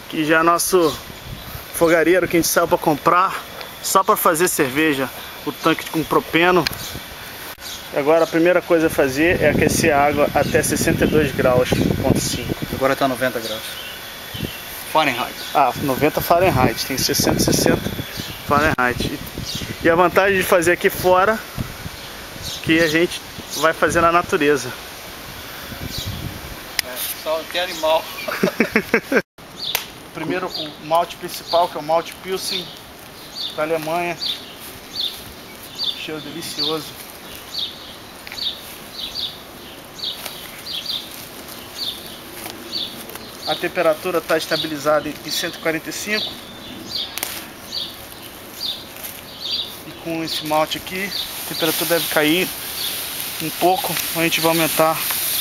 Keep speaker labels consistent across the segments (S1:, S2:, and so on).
S1: Aqui já é nosso fogareiro que a gente saiu para comprar só para fazer cerveja, o tanque com propeno. Agora a primeira coisa a fazer é aquecer a água até 62 graus, 0,5.
S2: Agora está 90 graus. Fahrenheit.
S1: Ah, 90 Fahrenheit, tem 60 Fahrenheit. E a vantagem de fazer aqui fora, que a gente vai fazer na natureza.
S2: Só tem animal.
S1: Primeiro o malte principal, que é o malte Pilsen da Alemanha. Cheiro delicioso. A temperatura está estabilizada em 145. E com esse malte aqui, a temperatura deve cair um pouco, a gente vai aumentar.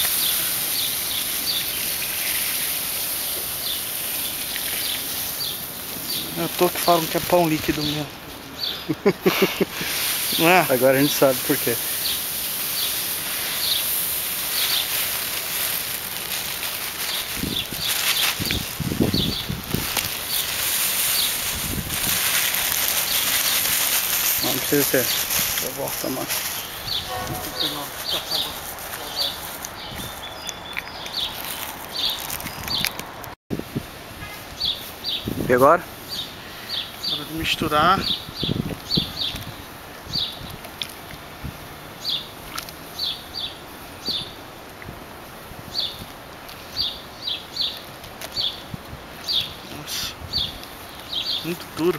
S1: Eu tô que falam que é pão líquido mesmo. Não é?
S2: Agora a gente sabe por quê. Não precisa ser.
S1: Eu volto mais.
S2: E agora?
S1: Hora de misturar. Nossa, muito duro.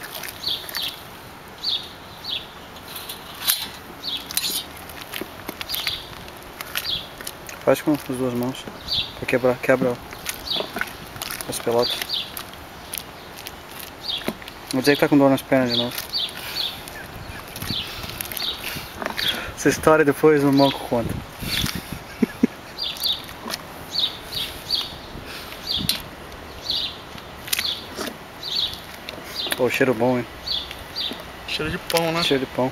S2: Faz com as duas mãos para quebra as pelotas. Vou dizer que tá com dor nas pernas de novo. Essa história depois o Manco conta. Pô, cheiro bom, hein?
S1: Cheiro de pão, né?
S2: Cheiro de pão.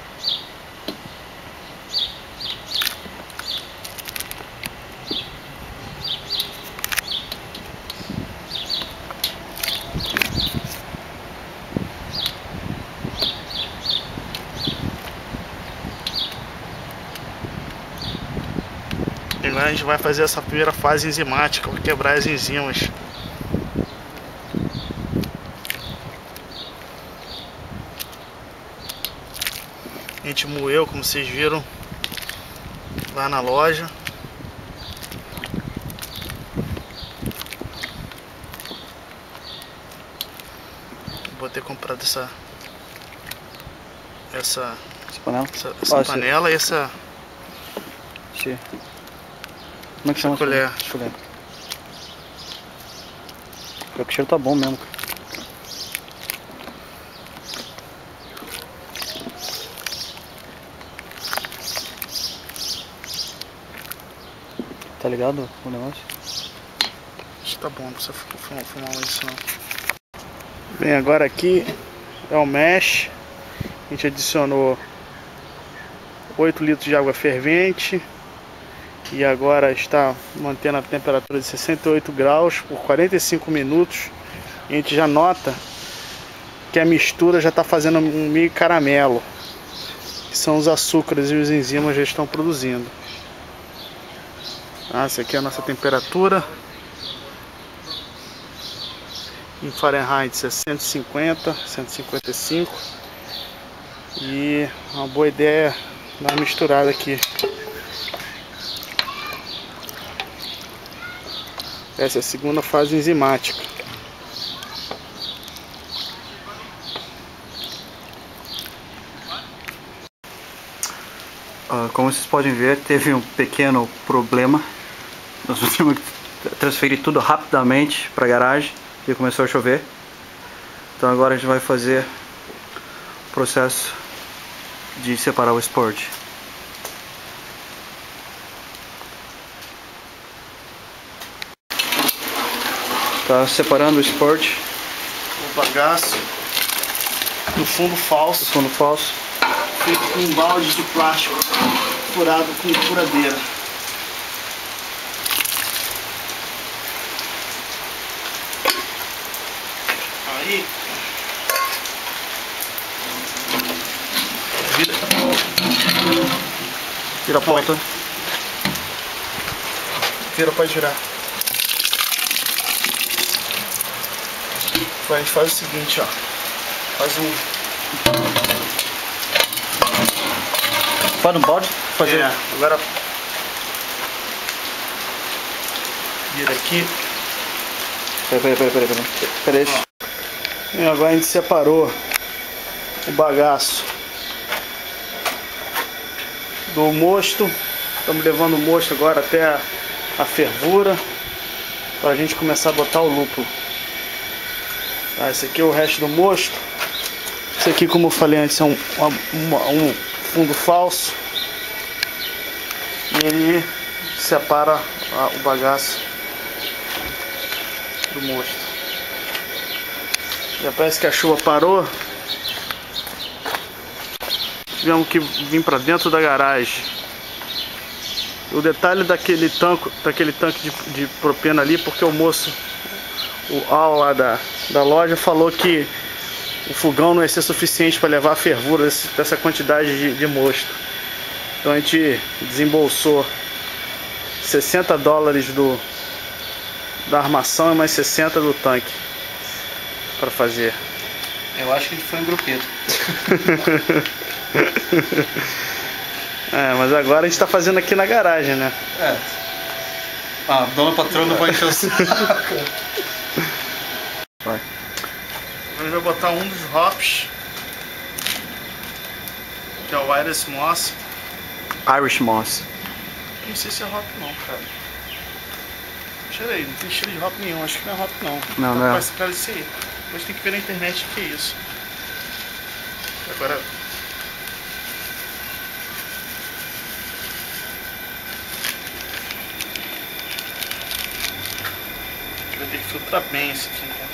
S1: Agora a gente vai fazer essa primeira fase enzimática, para quebrar as enzimas. A gente moeu, como vocês viram, lá na loja. Vou ter comprado essa panela e essa
S2: como é que chama?
S1: Colher.
S2: O cheiro tá bom mesmo. Tá ligado o negócio?
S1: Acho que tá bom, não precisa fumar mais isso não. Bem, agora aqui é o mash. A gente adicionou 8 litros de água fervente. E agora está mantendo a temperatura de 68 graus por 45 minutos. E a gente já nota que a mistura já está fazendo um meio caramelo, que são os açúcares e os enzimas já estão produzindo. Essa aqui é a nossa temperatura. Em Fahrenheit é 150, 155. E uma boa ideia dar uma misturada aqui. Essa é a segunda fase enzimática.
S2: Como vocês podem ver, teve um pequeno problema. Nós tivemos que transferir tudo rapidamente para a garagem e começou a chover. Então agora a gente vai fazer o processo de separar o Sport. Tá separando o Sport.
S1: O bagaço do fundo falso. Feito com baldes de plástico furado com furadeira. ali. Vira a ponta. Vira, pode girar. A gente faz o seguinte, ó. Faz um...
S2: Faz no balde? Fazer...
S1: É, agora... Vira aqui.
S2: Peraí.
S1: E agora a gente separou o bagaço do mosto. Estamos levando o mosto agora até a fervura para a gente começar a botar o lúpulo. Tá, esse aqui é o resto do mosto. Esse aqui, como eu falei antes, é um fundo falso. E ele separa o bagaço do mosto. Já parece que a chuva parou. Tivemos que vir para dentro da garagem. O detalhe daquele tanque de propena ali, porque o moço, o Al lá da loja, falou que o fogão não ia ser suficiente para levar a fervura dessa quantidade de mosto. Então a gente desembolsou $60 da armação e mais 60 do tanque para fazer.
S2: Eu acho que ele foi um grupeto.
S1: É, mas agora a gente tá fazendo aqui na garagem, né?
S2: É. A dona patrona vai encher o saco.
S1: Vai. A gente vai botar um dos hops, que é o Irish Moss.
S2: Irish Moss.
S1: Não sei se é hop não, cara. Cheira aí, não tem cheiro de hop nenhum, acho que não é hop não.
S2: Não, não é.
S1: Parece cara disso aí. Depois tem que ver na internet o que é isso. Agora... vai ter que filtrar bem esse aqui, cara.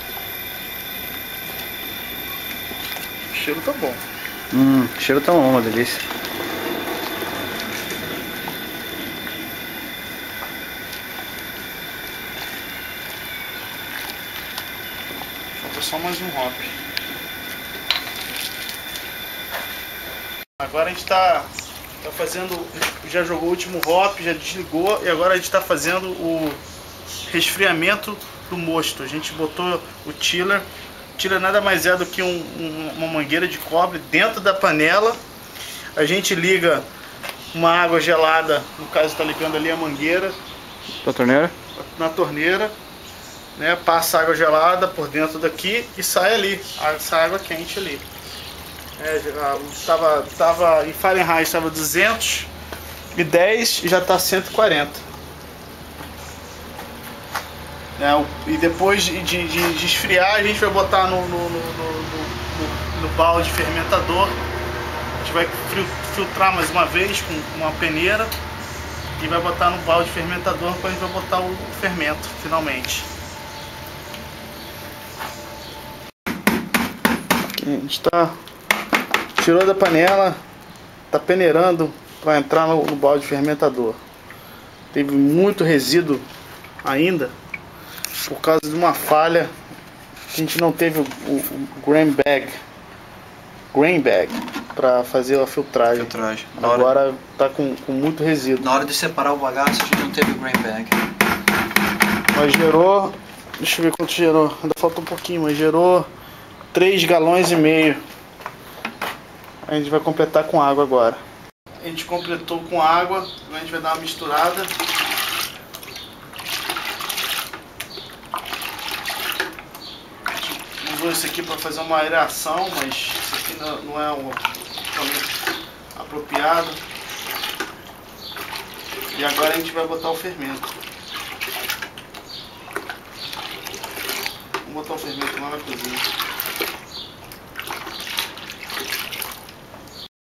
S1: O cheiro tá bom.
S2: O cheiro tá bom, uma delícia.
S1: Falta só mais um hop. Agora a gente tá fazendo, já jogou o último hop, já desligou e agora a gente tá fazendo o resfriamento do mosto. A gente botou o chiller. O chiller nada mais é do que uma mangueira de cobre dentro da panela. A gente liga uma água gelada, no caso está ligando ali a mangueira
S2: Da torneira?
S1: na torneira, né? Passa água gelada por dentro daqui e sai ali, sai água quente ali. Tava em Fahrenheit, estava 210 e já está 140. E depois de esfriar, a gente vai botar no balde fermentador. A gente vai filtrar mais uma vez com uma peneira e vai botar no balde fermentador, depois a gente vai botar o fermento finalmente. Aqui a gente tirou da panela, está peneirando para entrar no balde fermentador. Teve muito resíduo ainda por causa de uma falha que a gente não teve o grain bag para fazer a filtragem. Agora está com muito resíduo.
S2: Na hora de separar o bagaço a gente não teve o grain bag.
S1: Mas gerou, deixa eu ver quanto gerou, ainda falta um pouquinho, mas gerou 3,5 galões. A gente vai completar com água agora. A gente completou com água, a gente vai dar uma misturada. Usou isso aqui para fazer uma aeração, mas isso aqui não é o apropriado. E agora a gente vai botar o fermento. Vamos botar o fermento lá na cozinha.